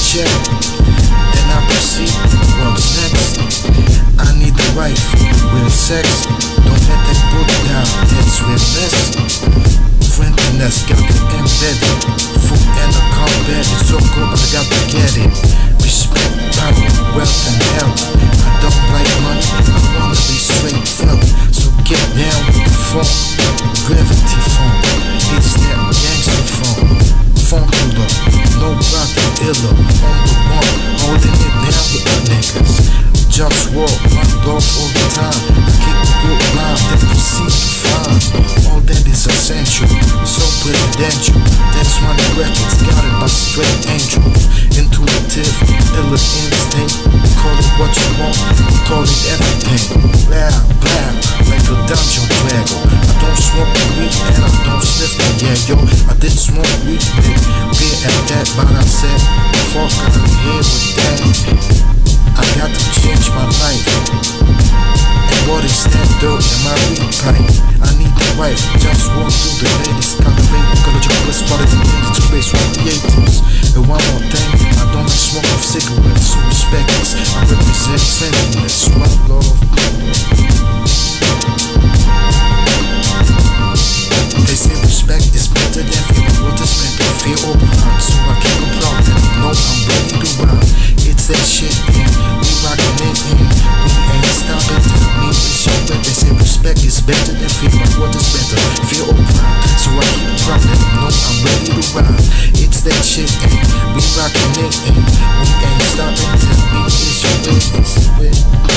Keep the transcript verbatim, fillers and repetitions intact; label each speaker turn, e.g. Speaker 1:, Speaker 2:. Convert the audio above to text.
Speaker 1: check, then I proceed. What's next? I need the wife with sex. Don't let that book down, that's with less. Friendliness got to embed it. Food and a combat, it's so good, but I got to get it. Respect, power, wealth, and health. I don't like money, I wanna be straight felt. So get down with the phone, gravity phone. It's that gangster phone. Funkula, no rockin' illa, on the one, holding it down with the niggas. JustWar, one love all the time. I keep a good rhyme, then proceed to find all that is essential, so presidential. That's why the records got it by straight angels. Intuitive, illa instinct. Call it what you want, call it everything. Blah, blah, like a dungeon dragon. I don't smoke the weed and I don't sniff the yeah, yo. I did smoke weed, bit, bit at that, but I said, fuck out of here with that. I got to change my life. And what is that dirt in my weed pipe? I need the wife, just walk through the ladies, cultivate ecological bliss, quality things to space from the eighties. And one more thing, I don't like smoke of cigarettes, so respect this. I represent friendliness, one love. They say respect is better than fear, what is better? Fear or blind, so I keep a proud and know I'm ready to rhyme. It's that shit, man. We rockin' it, man. We ain't stopping. Tell me it's your bet. They say respect is better than fear, but what is better? Fear or pride? So I keep proud and know I'm ready to rhyme. It's that shit, man. We rockin' it, man. We ain't stopping. Tell me it's your bet. It's your bet.